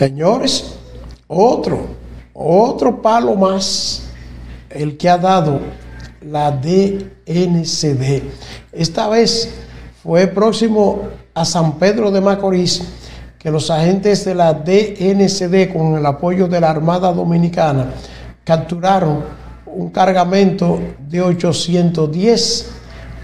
Señores, otro palo más, el que ha dado la DNCD. Esta vez fue próximo a San Pedro de Macorís que los agentes de la DNCD, con el apoyo de la Armada Dominicana, capturaron un cargamento de 810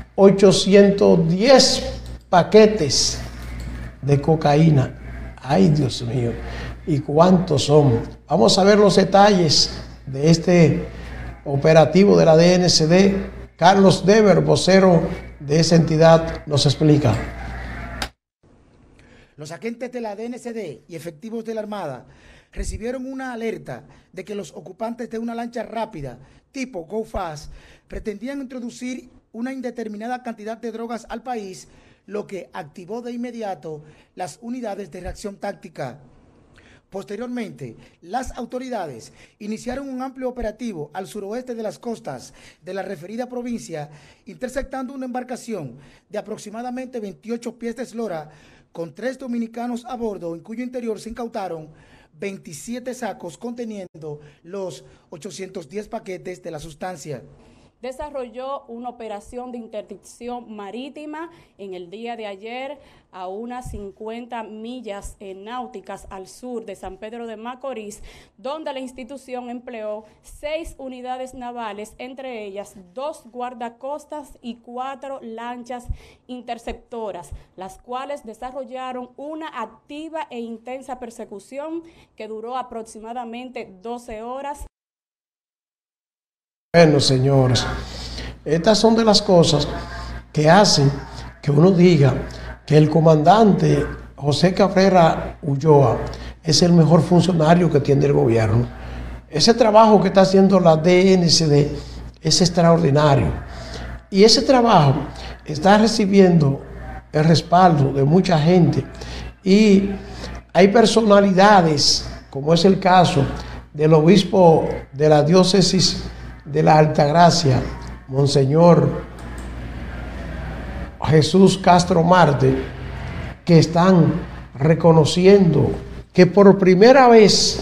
paquetes de cocaína. Ay, Dios mío, ¿y cuántos son? Vamos a ver los detalles de este operativo de la DNCD. Carlos Dever, vocero de esa entidad, nos explica. Los agentes de la DNCD y efectivos de la Armada recibieron una alerta de que los ocupantes de una lancha rápida tipo Go Fast pretendían introducir una indeterminada cantidad de drogas al país, lo que activó de inmediato las unidades de reacción táctica. Posteriormente, las autoridades iniciaron un amplio operativo al suroeste de las costas de la referida provincia, interceptando una embarcación de aproximadamente 28 pies de eslora con 3 dominicanos a bordo, en cuyo interior se incautaron 27 sacos conteniendo los 810 paquetes de la sustancia. Desarrolló una operación de interdicción marítima en el día de ayer a unas 50 millas náuticas al sur de San Pedro de Macorís, donde la institución empleó 6 unidades navales, entre ellas 2 guardacostas y 4 lanchas interceptoras, las cuales desarrollaron una activa e intensa persecución que duró aproximadamente 12 horas. Bueno, señores, estas son de las cosas que hacen que uno diga que el comandante José Cabrera Ulloa es el mejor funcionario que tiene el gobierno. Ese trabajo que está haciendo la DNCD es extraordinario. Y ese trabajo está recibiendo el respaldo de mucha gente. Y hay personalidades, como es el caso del obispo de la diócesis de la Altagracia, Monseñor Jesús Castro Marte, que están reconociendo que por primera vez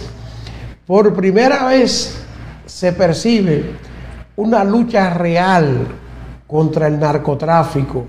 se percibe una lucha real contra el narcotráfico.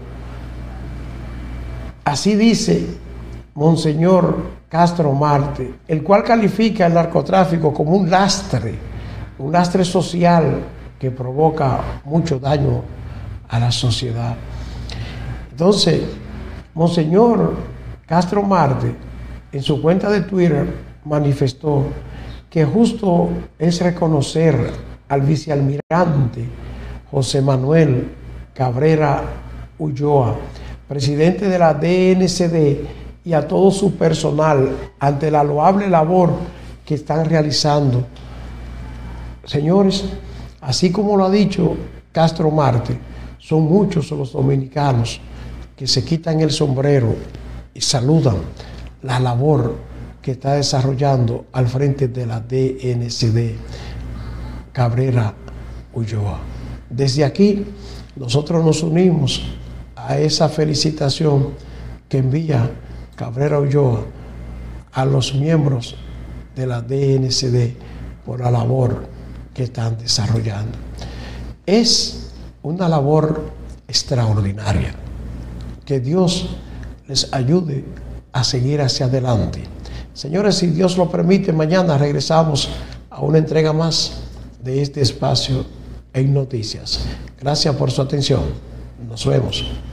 Así dice Monseñor Castro Marte, el cual califica el narcotráfico como un lastre social que provoca mucho daño a la sociedad. Entonces, Monseñor Castro Marte, en su cuenta de Twitter, manifestó que justo es reconocer al vicealmirante José Manuel Cabrera Ulloa, presidente de la DNCD, y a todo su personal ante la loable labor que están realizando. Señores, así como lo ha dicho Castro Marte, son muchos los dominicanos que se quitan el sombrero y saludan la labor que está desarrollando al frente de la DNCD Cabrera Ulloa. Desde aquí, nosotros nos unimos a esa felicitación que envía Cabrera Ulloa a los miembros de la DNCD por la labor que están desarrollando. Es una labor extraordinaria. Que Dios les ayude a seguir hacia adelante. Señores, si Dios lo permite, mañana regresamos a una entrega más de este espacio en Noticias. Gracias por su atención. Nos vemos.